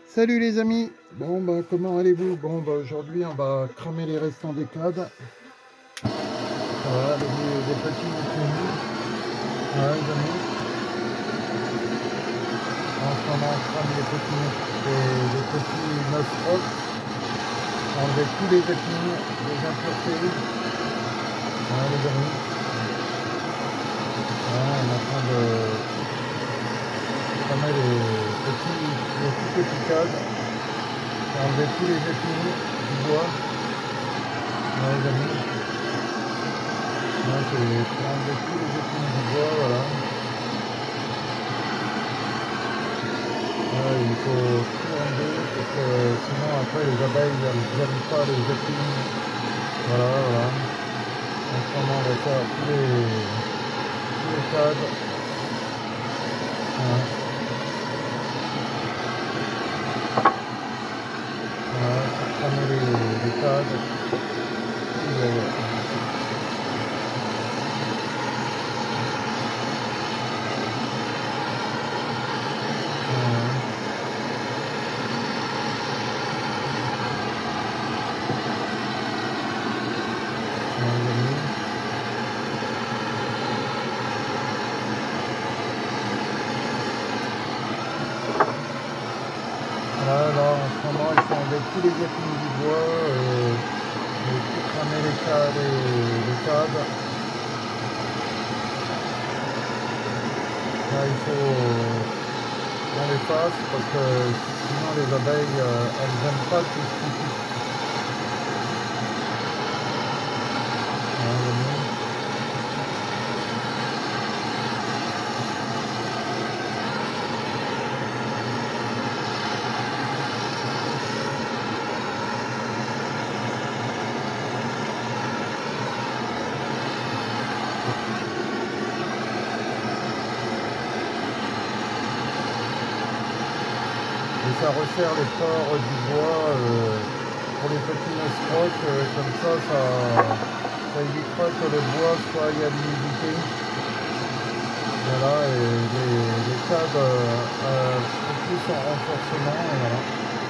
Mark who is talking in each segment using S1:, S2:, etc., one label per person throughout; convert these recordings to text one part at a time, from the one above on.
S1: Salut les amis, bon bah comment allez-vous? Bon bah aujourd'hui on va cramer les restants des cadres. Voilà, des petits munis. Voilà les amis. En ce moment on crame les petits nostros. Enlever tous les épines, les impuretés. Voilà les amis. Voilà, on est en train de cramer les tout petits cadres. Enlever tous les épines du bois. Voilà les amis. Là c'est pour enlever tous les épines du bois, voilà. Là, il faut tout enlever parce que sinon après les abeilles elles n'aiment pas les épines. Voilà, voilà. En ce moment on va faire tous les cadres. Voilà. Voilà, pour cramer les cadres. Voilà. Là, en ce moment, il faut enlever tous les épines du bois et tout cramer les cadres. Là, il faut qu'on les fasse parce que sinon les abeilles, elles n'aiment pas tout ce qui pique. Et ça resserre les pores du bois pour les petits nostroques, comme ça évitera que le bois soit à l'humidité. Voilà, et les cadres sont plus en renforcement, et voilà.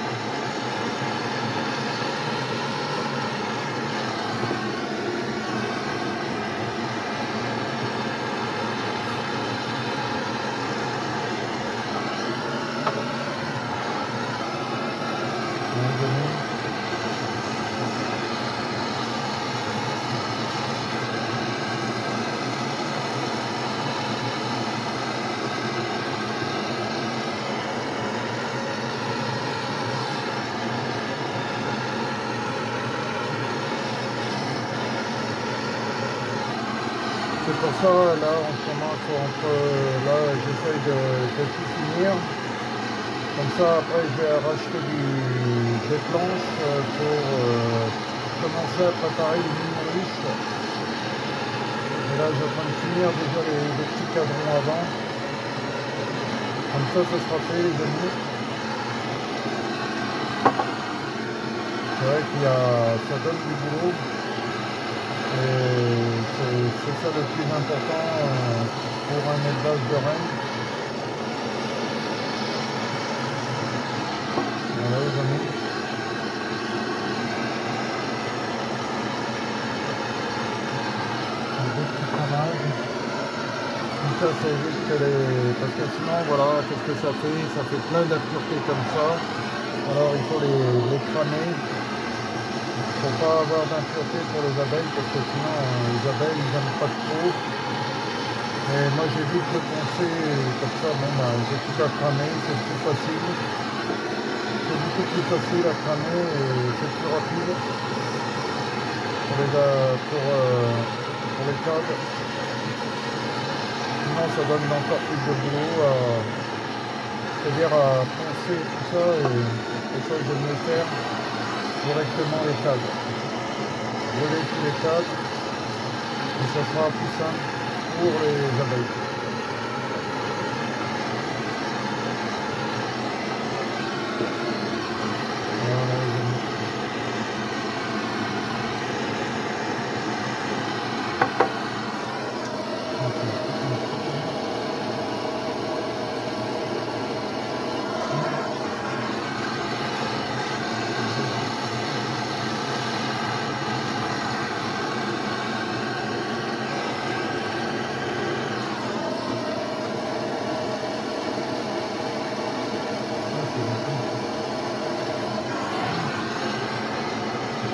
S1: C'est pour ça, là, en ce moment, là, j'essaye de tout finir. Comme ça, après, je vais racheter des planches pour commencer à préparer une mine riche. Et là, je suis en train de finir déjà les petits cadrons avant. Comme ça sera fait, les amis. C'est vrai ça donne du boulot. Et c'est ça le plus important pour un élevage de rennes. Voilà les amis. Un beau petit fromage. Comme ça évite que parce que sinon voilà, qu'est-ce que ça fait? Ça fait plein d'impuretés comme ça. Alors il faut les cramer. Il ne faut pas avoir d'impuretés pour les abeilles parce que sinon les abeilles ils n'aiment pas trop. Et moi j'évite de poncer comme ça, bon bah j'ai tout à cramer, c'est plus facile. C'est beaucoup plus facile à cramer et c'est plus rapide pour les cadres. Sinon ça donne encore plus de boulot, c'est-à-dire à poncer tout ça et ça je vais mieux faire directement les cadres. Brûler tous les cadres et ça sera plus simple pour les abeilles.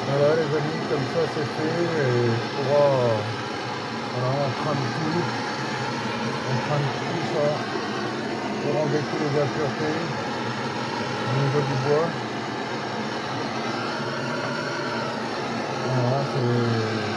S1: Voilà les amis, comme ça c'est fait et on pourra, voilà, on crame tout ça pour enlever tous les impuretés au niveau du bois. Voilà, c'est...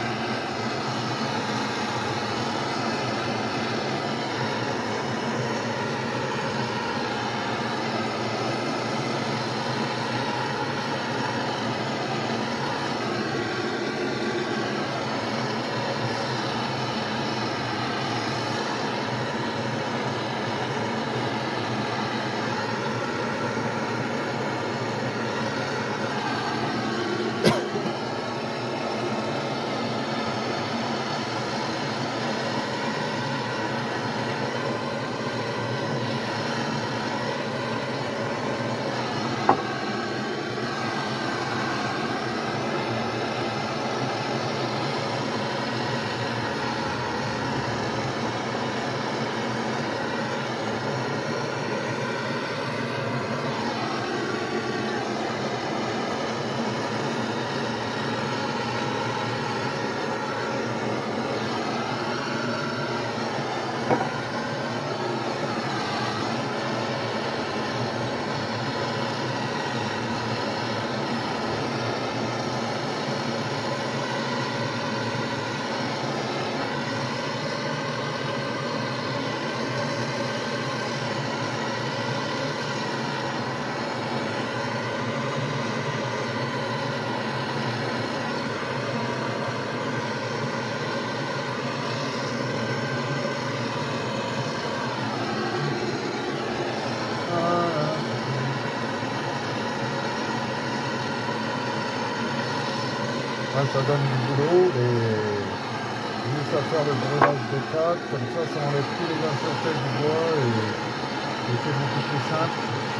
S1: Ouais, ça donne du boulot et juste à faire le brûlage des cadres, comme ça enlève tous les impuretés du bois et c'est beaucoup plus simple.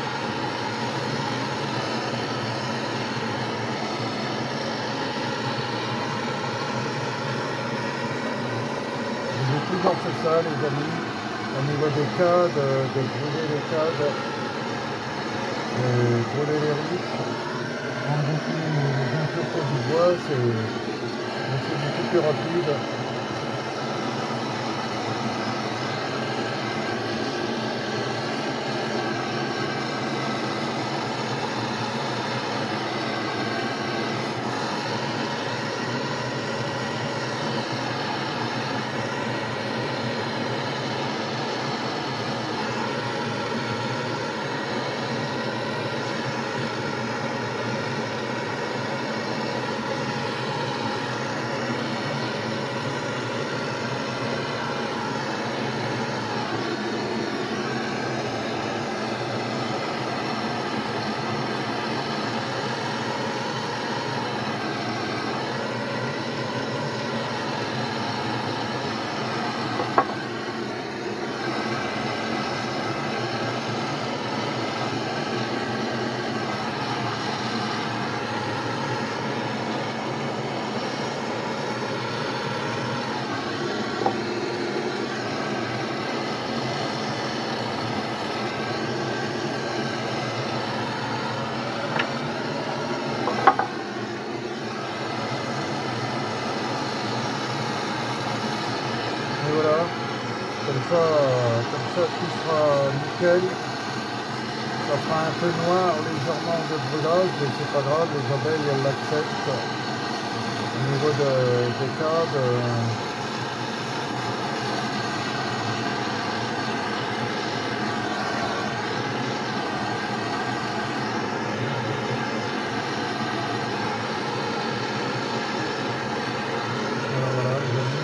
S1: J'ai toujours fait ça les amis, au niveau des cadres, de brûler les cadres, de brûler les riches, enlever tous les impuretés du bois, c'est beaucoup plus rapide. Et voilà, comme ça tout sera nickel. Ça fera un peu noir légèrement de brûlage, mais c'est pas grave, les abeilles elles l'acceptent. Au niveau des cadres, voilà, les amis.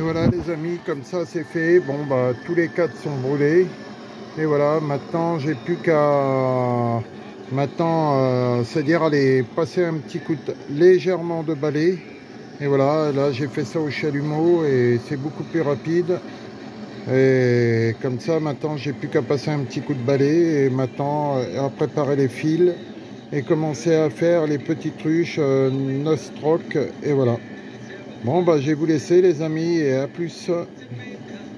S1: voilà les amis, comme ça c'est fait. Bon bah tous les 4 sont brûlés. Et voilà, maintenant j'ai plus qu'à... Maintenant, c'est-à-dire aller passer un petit coup légèrement de balai. Et voilà, là j'ai fait ça au chalumeau et c'est beaucoup plus rapide. Et comme ça maintenant j'ai plus qu'à passer un petit coup de balai et maintenant à préparer les fils et commencer à faire les petites ruches nostroc et voilà. Bon bah je vais vous laisser les amis et à plus.